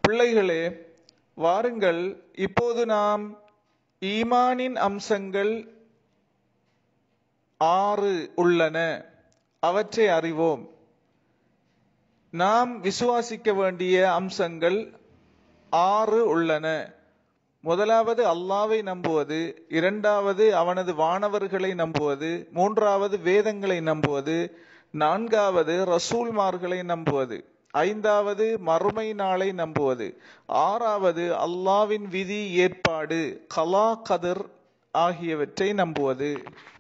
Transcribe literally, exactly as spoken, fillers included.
பிள்ளைகளே, வாருங்கள், இப்போது நாம் ஈமானின் அம்சங்கள் ஆறு உள்ளன, அவற்றை அறிவோம். நாம் விசுவாசிக்க வேண்டிய அம்சங்கள் ஆறு உள்ளன. முதலாவது அல்லாவை நம்புவது, இரண்டாவது அவனது வானவர்களை நம்புவது, மூன்றாவது வேதங்களை நம்புவது, நான்காவது ரசூல்மார்களை நம்புவது, ஐந்தாவது மறுமை நாளை நம்புவது, ஆறாவது அல்லாவின் விதி ஏற்பாடு கலா கதிர் ஆகியவற்றை நம்புவது.